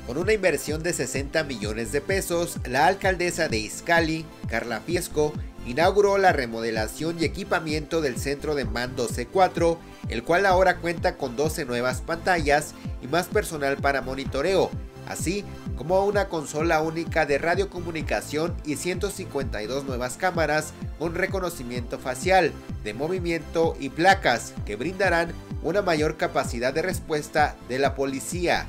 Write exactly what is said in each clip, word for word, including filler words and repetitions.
Con una inversión de sesenta millones de pesos, la alcaldesa de Izcalli, Carla Fiesco, inauguró la remodelación y equipamiento del centro de mando C cuatro, el cual ahora cuenta con doce nuevas pantallas y más personal para monitoreo, así como una consola única de radiocomunicación y ciento cincuenta y dos nuevas cámaras con reconocimiento facial, de movimiento y placas que brindarán una mayor capacidad de respuesta de la policía.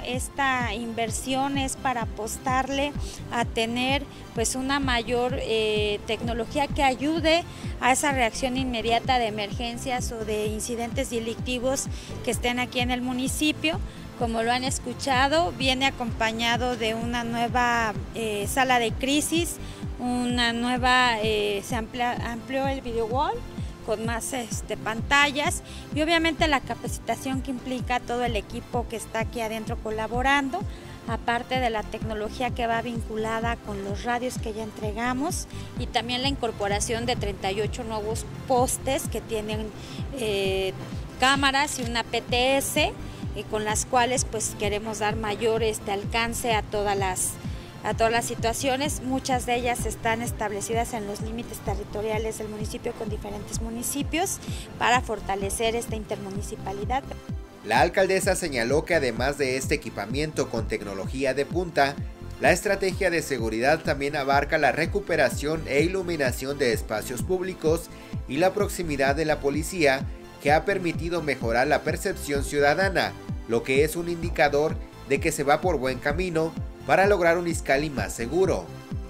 Esta inversión es para apostarle a tener pues una mayor eh, tecnología que ayude a esa reacción inmediata de emergencias o de incidentes delictivos que estén aquí en el municipio. Como lo han escuchado, viene acompañado de una nueva eh, sala de crisis, una nueva, eh, se amplia, amplió el video wall con más este, pantallas y obviamente la capacitación que implica todo el equipo que está aquí adentro colaborando, aparte de la tecnología que va vinculada con los radios que ya entregamos y también la incorporación de treinta y ocho nuevos postes que tienen eh, cámaras y una P T S y con las cuales pues queremos dar mayor este, alcance a todas las a todas las situaciones. Muchas de ellas están establecidas en los límites territoriales del municipio con diferentes municipios para fortalecer esta intermunicipalidad. La alcaldesa señaló que además de este equipamiento con tecnología de punta, la estrategia de seguridad también abarca la recuperación e iluminación de espacios públicos y la proximidad de la policía, que ha permitido mejorar la percepción ciudadana, lo que es un indicador de que se va por buen camino para lograr un Izcalli más seguro.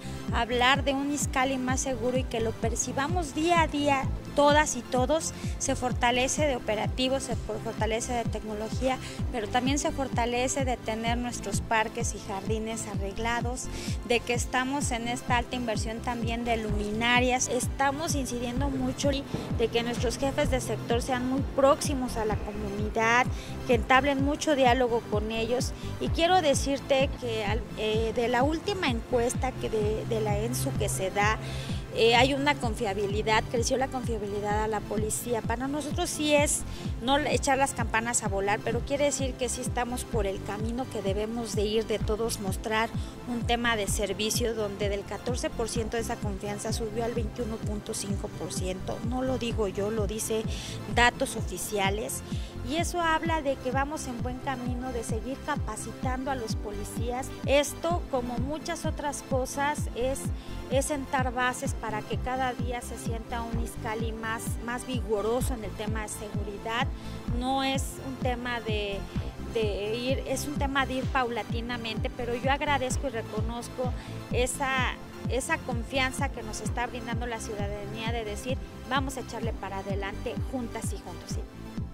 Hablar de un Izcalli más seguro y que lo percibamos día a día, todas y todos, se fortalece de operativos, se fortalece de tecnología, pero también se fortalece de tener nuestros parques y jardines arreglados, de que estamos en esta alta inversión también de luminarias, estamos incidiendo mucho de que nuestros jefes de sector sean muy próximos a la comunidad, que entablen mucho diálogo con ellos, y quiero decirte que eh, de la última encuesta que de, de la ENSU que se da, Eh, hay una confiabilidad, creció la confiabilidad a la policía. Para nosotros sí es no echar las campanas a volar, pero quiere decir que sí estamos por el camino que debemos de ir, de todos mostrar un tema de servicio donde del catorce por ciento de esa confianza subió al veintiuno punto cinco por ciento. No lo digo yo, lo dice datos oficiales. Y eso habla de que vamos en buen camino de seguir capacitando a los policías. Esto, como muchas otras cosas, es, es sentar bases para que cada día se sienta un Izcalli más, más vigoroso en el tema de seguridad. No es un tema de, de ir, es un tema de ir paulatinamente, pero yo agradezco y reconozco esa, esa confianza que nos está brindando la ciudadanía de decir, vamos a echarle para adelante juntas y juntos. ¿Sí?